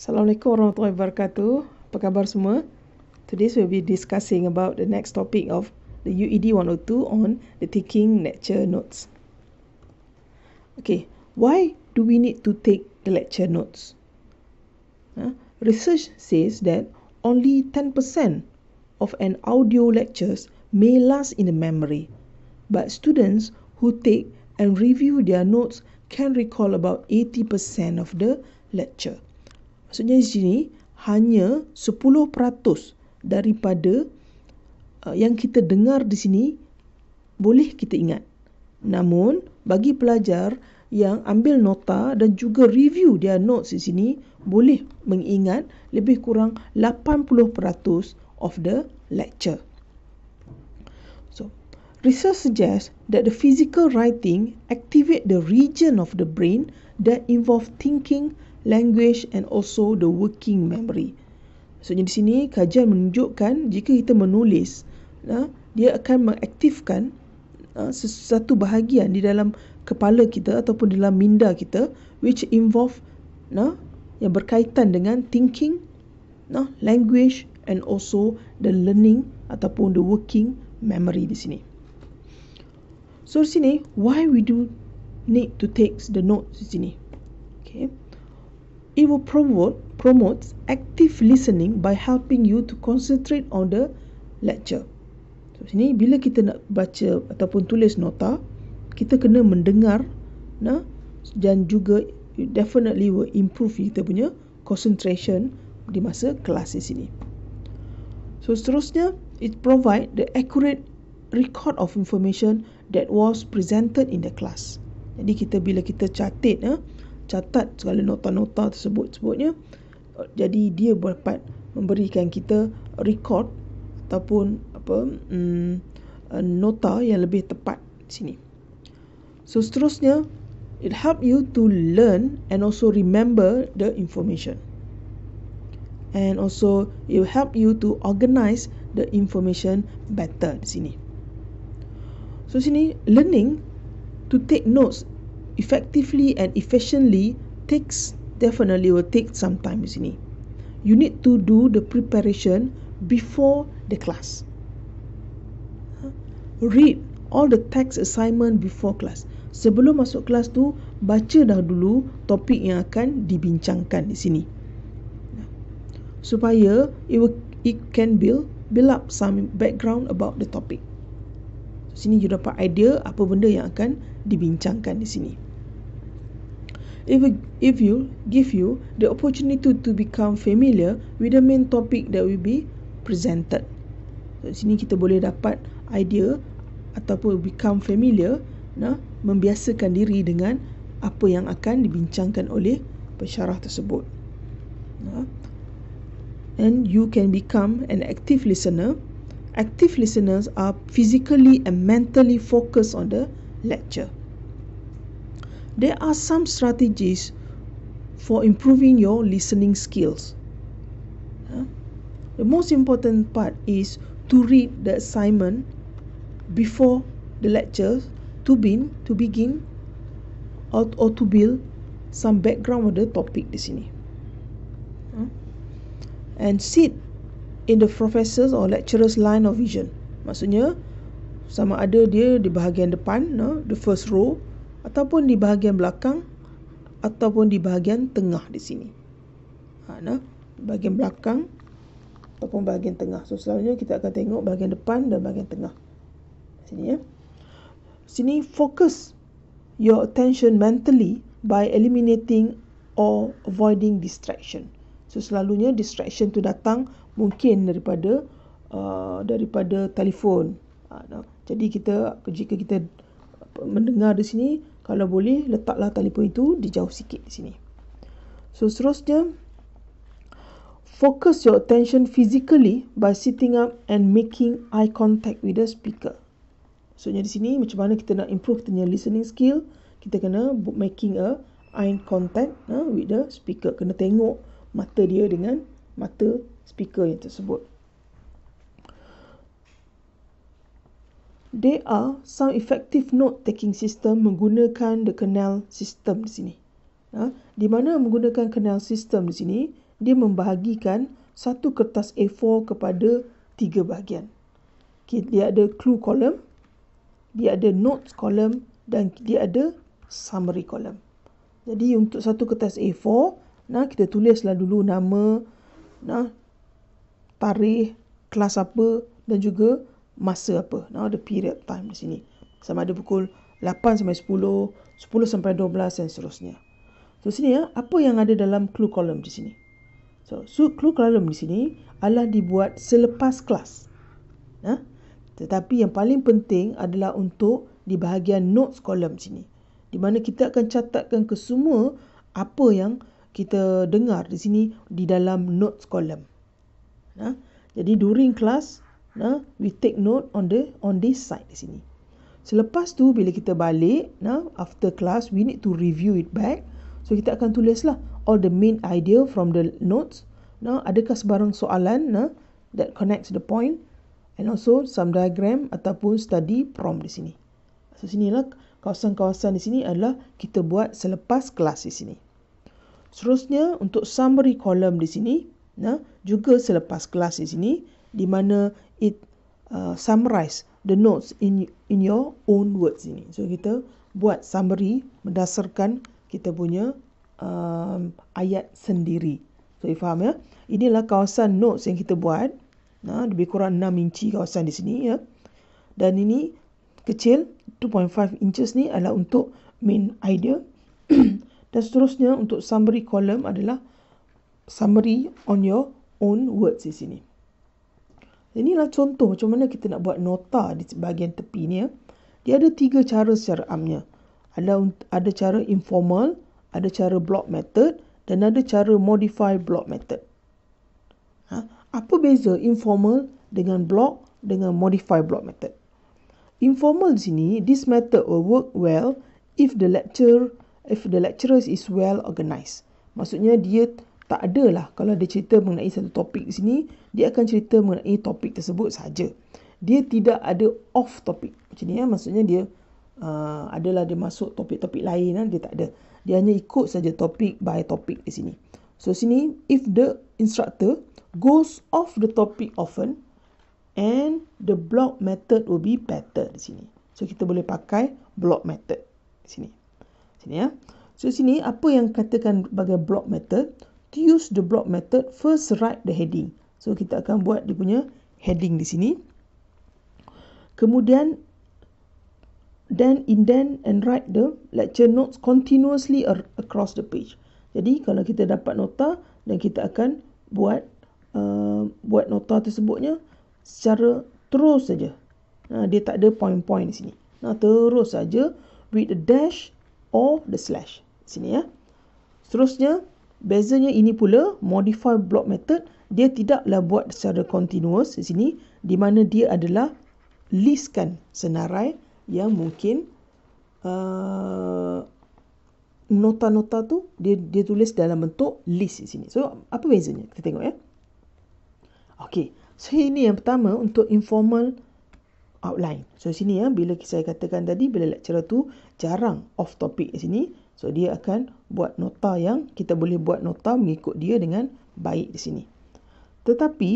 Assalamualaikum warahmatullahi wabarakatuh. Apa khabar semua? Today we'll be discussing about the next topic of the UED 102 on the taking lecture notes. Okay, why do we need to take the lecture notes? Research says that only 10% of an audio lectures may last in the memory, but students who take and review their notes can recall about 80% of the lecture. Maksudnya di sini hanya 10% daripada yang kita dengar di sini boleh kita ingat. Namun bagi pelajar yang ambil nota dan juga review their notes di sini boleh mengingat lebih kurang 80% of the lecture. So, research suggests that the physical writing activate the region of the brain that involve thinking, language and also the working memory. Maksudnya di sini kajian menunjukkan jika kita menulis, dia akan mengaktifkan sesuatu bahagian di dalam kepala kita ataupun di dalam minda kita which involve yang berkaitan dengan thinking, language and also the learning ataupun the working memory di sini. So di sini why we do need to take the notes di sini? Okay. It will promote active listening by helping you to concentrate on the lecture. So sini bila kita nak baca ataupun tulis nota, kita kena mendengar dan juga it definitely will improve kita punya concentration di masa kelas di sini. So seterusnya, it provide the accurate record of information that was presented in the class. Jadi bila kita catat segala nota-nota tersebut-sebutnya, jadi dia dapat memberikan kita record ataupun nota yang lebih tepat di sini. So seterusnya, it help you to learn and also remember the information. And also it will help you to organize the information better di sini. So sini learning to take notes effectively and efficiently definitely will take some time di sini. You need to do the preparation before the class. Read all the text assignment before class. Sebelum masuk kelas tu, baca dah dulu topik yang akan dibincangkan di sini. Supaya it can build up some background about the topic. Sini you dapat idea apa benda yang akan dibincangkan di sini. If you give you the opportunity to become familiar with the main topic that will be presented. So, sini kita boleh dapat idea ataupun become familiar, membiasakan diri dengan apa yang akan dibincangkan oleh pensyarah tersebut. And you can become an active listener. Active listeners are physically and mentally focused on the lecture. There are some strategies for improving your listening skills. The most important part is to read the assignment before the lecture to begin or to build some background of the topic di sini. And sit in the professor's or lecturer's line of vision. Maksudnya sama ada dia di bahagian depan, the first row, ataupun di bahagian belakang ataupun di bahagian tengah di sini. Bahagian belakang ataupun bahagian tengah. So selalunya kita akan tengok bahagian depan dan bahagian tengah. Sini Sini focus your attention mentally by eliminating or avoiding distraction. So selalunya distraction tu datang mungkin daripada telefon. Jadi jika kita mendengar di sini, kalau boleh letaklah telefon itu dijauh sikit di sini. So seterusnya, focus your attention physically by sitting up and making eye contact with the speaker. Maksudnya di sini macam mana kita nak improve kita punya listening skill, kita kena making a eye contact with the speaker. Kena tengok mata dia dengan mata speaker yang tersebut. There are some effective note-taking system menggunakan the canal system di sini. Di mana menggunakan canal system di sini, dia membahagikan satu kertas A4 kepada 3 bahagian. Dia ada clue column, dia ada notes column dan dia ada summary column. Jadi untuk satu kertas A4, kita tulislah dulu nama, tarikh, kelas apa dan juga masa apa. The period time di sini. Sama ada pukul 8 sampai 10, 10 sampai 12 dan seterusnya. So sini apa yang ada dalam clue column di sini. So clue column di sini adalah dibuat selepas kelas. Tetapi yang paling penting adalah untuk di bahagian notes column sini, di mana kita akan catatkan ke semua apa yang kita dengar di sini di dalam notes column. Jadi during class, we take note on this side di sini. Selepas tu bila kita balik, after class we need to review it back. So kita akan tulislah all the main idea from the notes. Adakah sebarang soalan that connects the point, and also some diagram ataupun study prompt di sini. So sinilah kawasan-kawasan di sini adalah kita buat selepas kelas di sini. Seterusnya untuk summary column di sini, juga selepas kelas di sini, di mana it summarize the notes in your own words ini. So kita buat summary berdasarkan kita punya ayat sendiri. So faham ya? Inilah kawasan notes yang kita buat. Lebih kurang 6 inci kawasan di sini ya. Dan ini kecil 2.5 inches ni adalah untuk main idea. Dan seterusnya untuk summary column adalah summary on your own words di sini. Inilah contoh macam mana kita nak buat nota di bahagian tepi ni ya. Dia ada 3 cara secara amnya. Ada cara informal, ada cara block method dan ada cara modify block method. Apa beza informal dengan block dengan modify block method? Informal di sini, this method will work well if the lecturer is well organized. Maksudnya dia tak adalah kalau dia cerita mengenai satu topik di sini, dia akan cerita mengenai topik tersebut saja. Dia tidak ada off topik. Macam ni maksudnya dia adalah dia masuk topik-topik lain dia tak ada. Dia hanya ikut saja topik by topik di sini. So sini if the instructor goes off the topic often, and the block method will be better di sini. So kita boleh pakai block method di sini. So sini apa yang katakan sebagai block method? To use the block method, first write the heading. So kita akan buat dia punya heading di sini. Kemudian then indent and write the lecture notes continuously across the page. Jadi kalau kita dapat nota dan kita akan buat nota tersebutnya secara terus saja. Dia tak ada point-point di sini. Terus saja with the dash or the slash. Sini ya. Seterusnya, bezanya ini pula modify block method, dia tidaklah buat secara continuous di sini, di mana dia adalah listkan senarai yang mungkin nota-nota tu dia tulis dalam bentuk list di sini. So apa bezanya? Kita tengok ya. Okey, so ini yang pertama untuk informal outline. So sini ya, bila saya katakan tadi, bila lecturer tu jarang off topic di sini, so dia akan buat nota yang kita boleh buat nota mengikut dia dengan baik di sini. Tetapi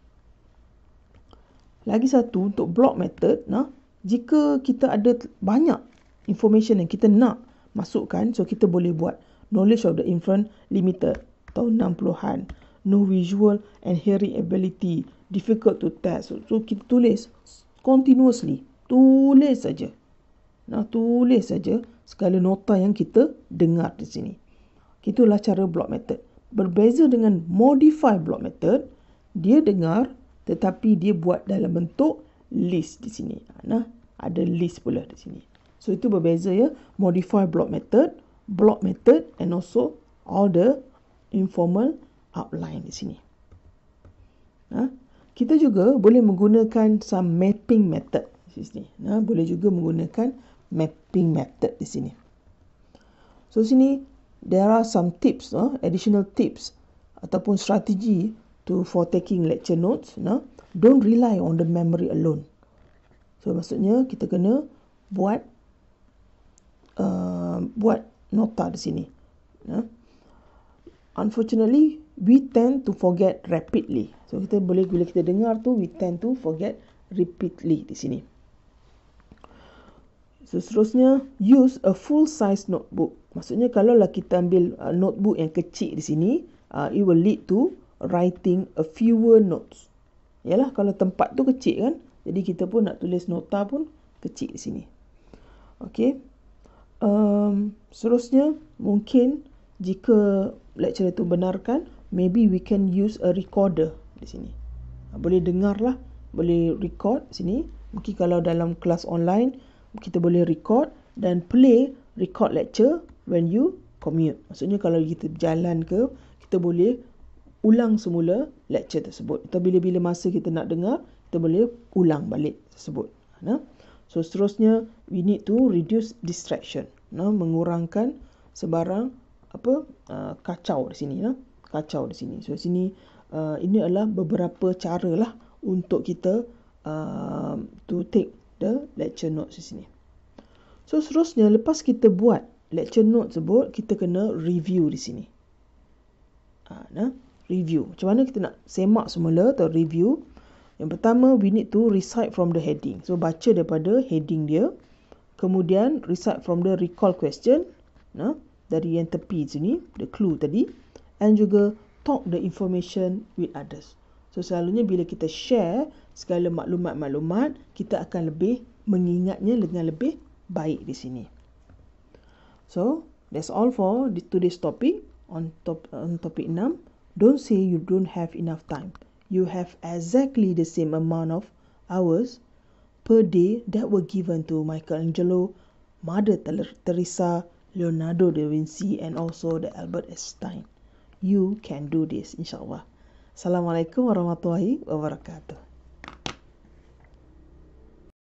lagi satu untuk block method, jika kita ada banyak information yang kita nak masukkan, so kita boleh buat knowledge of the infant limited tahun 60-an, no visual and hearing ability, difficult to test. So kita tulis continuously, tulis saja. Tulis saja segala nota yang kita dengar di sini. Itulah cara block method. Berbeza dengan modify block method, dia dengar tetapi dia buat dalam bentuk list di sini. Ada list pula di sini. So itu berbeza ya, modify block method and also all the informal outline di sini. Kita juga boleh menggunakan some mapping method di sini. Boleh juga menggunakan mapping method di sini. So sini there are some tips, additional tips ataupun strategi for taking lecture notes. Don't rely on the memory alone. So maksudnya kita kena buat nota di sini. unfortunately, we tend to forget rapidly. So kita boleh, bila kita dengar tu, we tend to forget repeatedly di sini. Seterusnya, use a full size notebook. Maksudnya kalaulah kita ambil notebook yang kecil di sini, it will lead to writing a fewer notes. Yalah, kalau tempat tu kecil kan, jadi kita pun nak tulis nota pun kecil di sini. Okay. Seterusnya, mungkin jika lecturer itu benarkan, maybe we can use a recorder di sini. Boleh dengar lah, boleh record sini. Mungkin kalau dalam kelas online, kita boleh record dan play record lecture when you commute. Maksudnya kalau kita berjalan ke, kita boleh ulang semula lecture tersebut. Atau bila-bila masa kita nak dengar, kita boleh ulang balik tersebut. So seterusnya, we need to reduce distraction. Mengurangkan sebarang kacau di sini. Kacau di sini. So sini, ini adalah beberapa cara lah untuk kita to take the lecture notes di sini. So seterusnya, lepas kita buat lecture note tersebut, kita kena review di sini. Review. Macam mana kita nak semak semula atau review? Yang pertama, we need to recite from the heading. So baca daripada heading dia. Kemudian recite from the recall question. Dari yang tepi sini, the clue tadi. And juga talk the information with others. So selalunya bila kita share segala maklumat-maklumat, kita akan lebih mengingatnya dengan lebih baik di sini. So that's all for today's topic on topic 6. Don't say you don't have enough time. You have exactly the same amount of hours per day that were given to Michelangelo, Mother Teresa, Leonardo da Vinci, and also the Albert Einstein. You can do this, insyaAllah. Assalamualaikum warahmatullahi wabarakatuh.